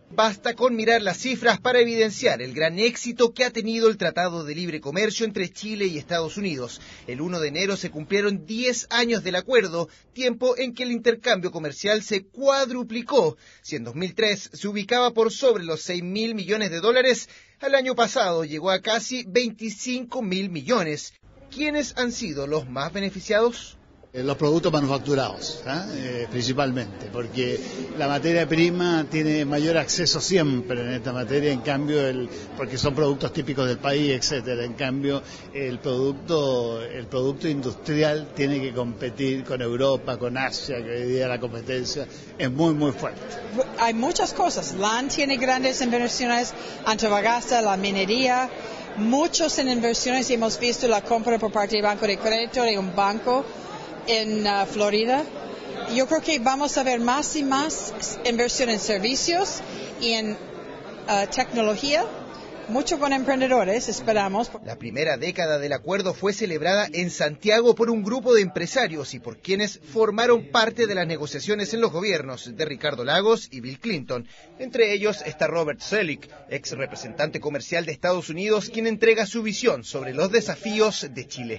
Basta con mirar las cifras para evidenciar el gran éxito que ha tenido el Tratado de Libre Comercio entre Chile y Estados Unidos. El 1 de enero se cumplieron 10 años del acuerdo, tiempo en que el intercambio comercial se cuadruplicó. Si en 2003 se ubicaba por sobre los 6.000 millones de dólares, al año pasado llegó a casi 25.000 millones. ¿Quiénes han sido los más beneficiados? Los productos manufacturados, principalmente, porque la materia prima tiene mayor acceso siempre en esta materia, en cambio, porque son productos típicos del país, etcétera. En cambio, el producto industrial tiene que competir con Europa, con Asia, que hoy día la competencia es muy, muy fuerte. Hay muchas cosas. LAN tiene grandes inversiones, Antofagasta, la minería, muchos en inversiones. Hemos visto la compra por parte del Banco de Crédito de un banco en Florida. Yo creo que vamos a ver más y más inversión en servicios y en tecnología, mucho con emprendedores, esperamos. La primera década del acuerdo fue celebrada en Santiago por un grupo de empresarios y por quienes formaron parte de las negociaciones en los gobiernos de Ricardo Lagos y Bill Clinton. Entre ellos está Robert Zoellick, ex representante comercial de Estados Unidos, quien entrega su visión sobre los desafíos de Chile.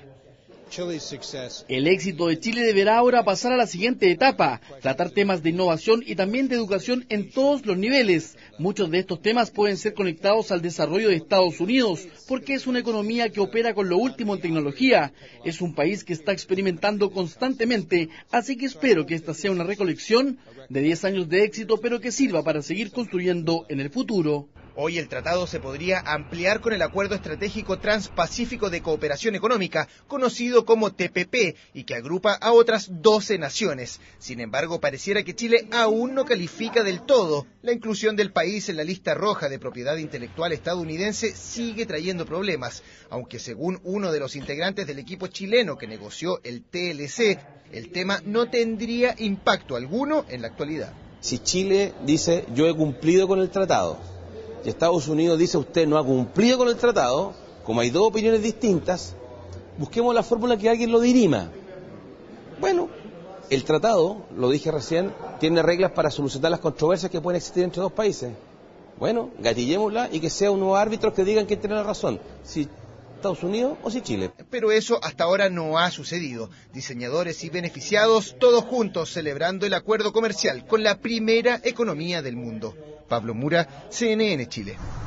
El éxito de Chile deberá ahora pasar a la siguiente etapa, tratar temas de innovación y también de educación en todos los niveles. Muchos de estos temas pueden ser conectados al desarrollo de Estados Unidos, porque es una economía que opera con lo último en tecnología. Es un país que está experimentando constantemente, así que espero que esta sea una recolección de 10 años de éxito, pero que sirva para seguir construyendo en el futuro. Hoy el tratado se podría ampliar con el Acuerdo Estratégico Transpacífico de Cooperación Económica, conocido como TPP, y que agrupa a otras 12 naciones. Sin embargo, pareciera que Chile aún no califica del todo. La inclusión del país en la lista roja de propiedad intelectual estadounidense sigue trayendo problemas, aunque según uno de los integrantes del equipo chileno que negoció el TLC, el tema no tendría impacto alguno en la actualidad. Si Chile dice, yo he cumplido con el tratado, y Estados Unidos dice, usted no ha cumplido con el tratado, como hay dos opiniones distintas, busquemos la fórmula que alguien lo dirima. Bueno, el tratado, lo dije recién, tiene reglas para solucionar las controversias que pueden existir entre dos países. Bueno, gatillémosla y que sea unos árbitros que digan quién tiene la razón, si Estados Unidos o si Chile. Pero eso hasta ahora no ha sucedido. Diseñadores y beneficiados, todos juntos celebrando el acuerdo comercial con la primera economía del mundo. Pablo Mura, CNN Chile.